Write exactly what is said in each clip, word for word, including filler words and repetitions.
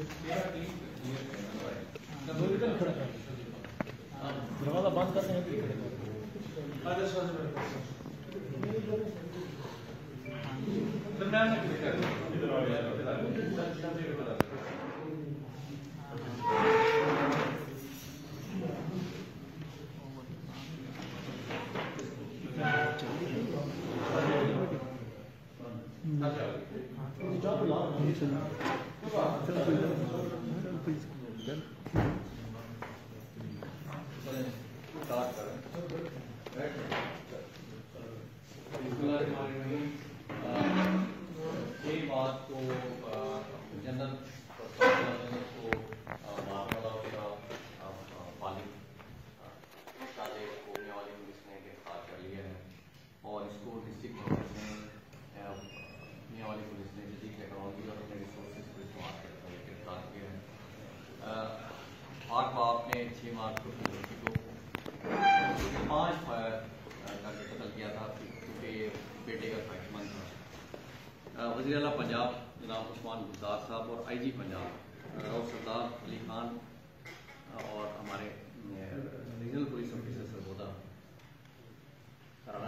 दरवाजा बंद करते हैं एक बात तो जनरल को मारवाड़ा का पाली ताले को मियाँवाली पुलिस ने गिरफ्तार कर लिया है और इसको डिस्ट्रिक्ट पुलिस ने मियाँवाली पुलिस ने जदीद टेक्नोलॉजी और अपने रिसोर्सेज को इस्तेमाल करते हुए गिरफ्तार किया है। आठ बाप ने छः मार्च को लड़की को पाँच फायर करके कत्ल किया था क्योंकि ये बेटे का ख्वाहिशमंद था। वज़ीर आला पंजाब जनाब उस्मान गुलजार साहब और आई जी पंजाब राव सरदार अली खान और हमारे regional police officer Sargodha Rana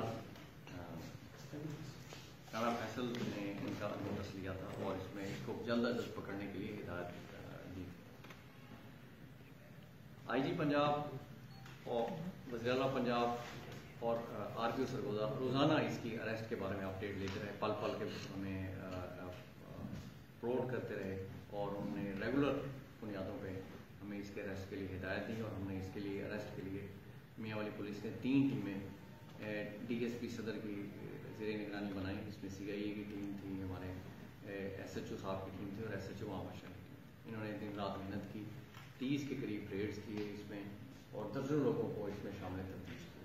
Rana Faisal ने इनका नोटिस लिया था और इसमें इसको जल्द अज जल्द पकड़ने के लिए हिदायत दी। आई जी पंजाब और वज़ीर आला पंजाब और आर पी ओ सरगोदा रोज़ाना इसकी अरेस्ट के बारे में अपडेट लेते रहे, पल पल के हमें अपलोड करते रहे और उन्होंने रेगुलर बुनियादों पे हमें इसके अरेस्ट के लिए हिदायत दी और हमने इसके लिए अरेस्ट के लिए मियाँवाली पुलिस ने तीन टीमें डी एस पी सदर की ज़ेरे निगरानी बनाई। इसमें सी आई ए की टीम थी, हमारे एस एच ओ साहब की टीम थी और एस एच ओ आमाशा की टीम। इन्होंने दिन रात मेहनत की, तीस के करीब रेड्स किए इसमें और दर्जनों लोगों को इसमें शामिल तफ्तीश की।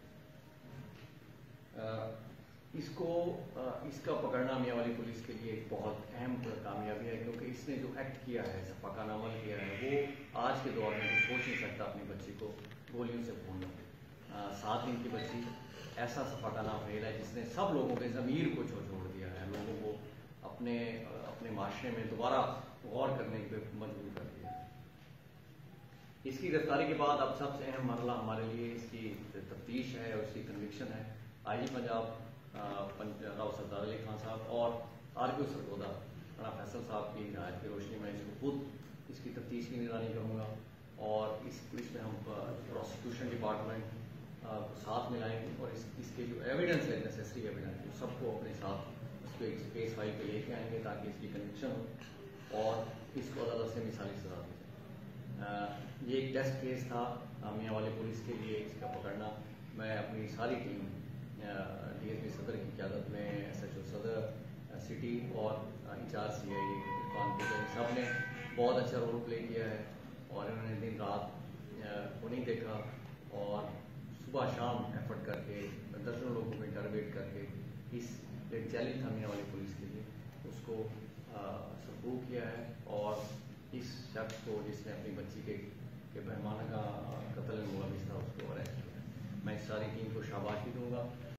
इसको इसका पकड़ना मियाँवाली पुलिस के लिए एक बहुत अहम कामयाबी है क्योंकि इसने जो एक्ट किया है, सफाकाना अमल किया है, वो आज के दौर में सोच नहीं सकता अपनी बच्ची को गोलियों से भूनना। सात दिन की बच्ची ऐसा सफाकाना फेल है जिसने सब लोगों के ज़मीर को झोंझोड़ दिया है, लोगों को अपने अपने माशरे में दोबारा गौर करने पे मजबूर कर दिया। इसकी गिरफ्तारी के बाद अब सबसे अहम मरला हमारे लिए इसकी तफ्तीश है और इसकी कन्विक्शन है। आई जी पंजाब राव सरदार अली खान साहब और R P O Sargodha Rana Faisal साहब की हिदायत की रोशनी में इसको खुद इसकी तफ्तीश की निगरानी करूँगा और इस इसमें हम प्रोसिक्यूशन डिपार्टमेंट को साथ मिलाएंगे और इस, इसके जो एविडेंस है, नेसेसरी एविडेंस, वो सबको अपने साथ उसको एक केस फाइल पे लेके आएंगे ताकि इसकी कन्विक्शन हो और इसको अदालत से मिसाली सजा दी जाए। ये एक टेस्ट केस था मियाँवाली पुलिस के लिए इसका पकड़ना। मैं अपनी सारी टीम डी एस पी सदर की क़यादत में एस एच ओ सदर सिटी और इंचार्ज सी आई कानपुर सब ने बहुत अच्छा रोल प्ले किया है और इन्होंने दिन रात को नहीं देखा और सुबह शाम एफर्ट करके दर्जनों लोगों को इंटरवेट करके इस एक चैलेंज था मियाँवाली पुलिस के लिए उसको सबूत किया है और इस शख्स को जिसने अपनी बच्ची के के पैमाना का कत्ल मुलविस था उसको अरेस्ट किया। मैं इस सारी टीम को शाबाशी दूंगा।